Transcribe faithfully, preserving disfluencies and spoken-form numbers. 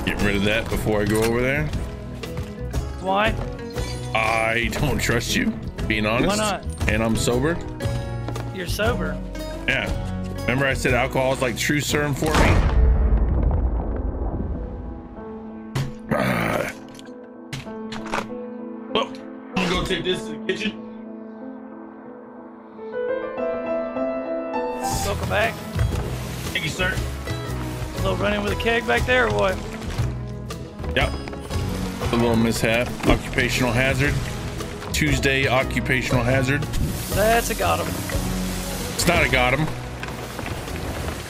Get rid of that before I go over there. Why? I don't trust you, being honest. Why not? And I'm sober. You're sober. Yeah. Remember I said alcohol is like true serum for me? Uh. Oh, I'm gonna go take this to the kitchen. Welcome back. Thank you, sir. A little running with a keg back there or what? Yep. A little mishap. Occupational hazard. Tuesday occupational hazard. That's a gottem. It's not a gottem.